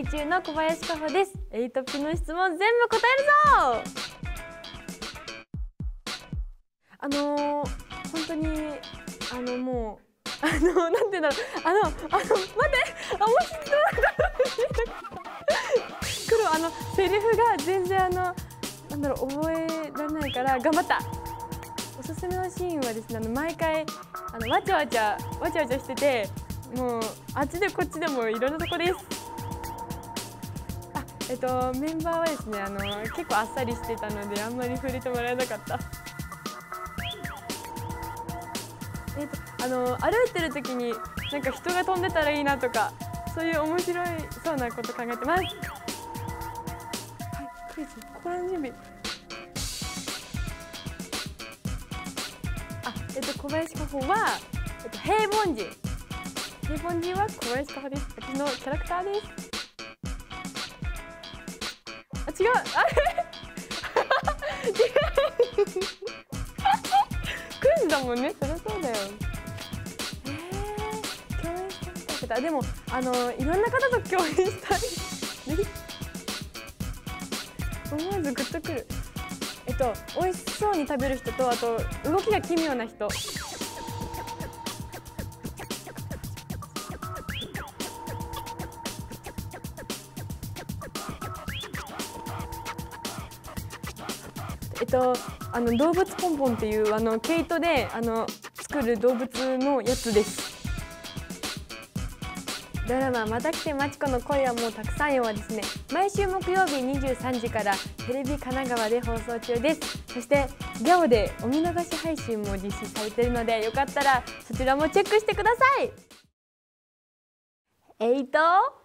備中の小林香穂です。エイトピの質問全部答えるぞ。本当にもうなんていうんだろう、待って、もしセリフが全然覚えられないから頑張った。おすすめのシーンはですね、毎回わちゃわちゃしてて、もうあっちでこっちでもいろんなとこです。メンバーはですね、結構あっさりしてたのであんまり触れてもらえなかった。歩いてる時になんか人が飛んでたらいいなとか、そういう面白いそうなこと考えてます。はい、クイズ心の準備。小林香穂は平凡人は小林香穂です。私のキャラクターです。違う、違うクイズだもんね、そりゃそうだよ。共演した方、でもいろんな方と共演したい思わずグッとくる。美味しそうに食べる人と、あと動きが奇妙な人。動物ポンポンっていう毛糸で作る動物のやつです。ドラマ「また来てまちこの恋はもうたくさんよ」はですね、毎週木曜日23時からテレビ神奈川で放送中です。そしてギャオでお見逃し配信も実施されているので、よかったらそちらもチェックしてください。エイト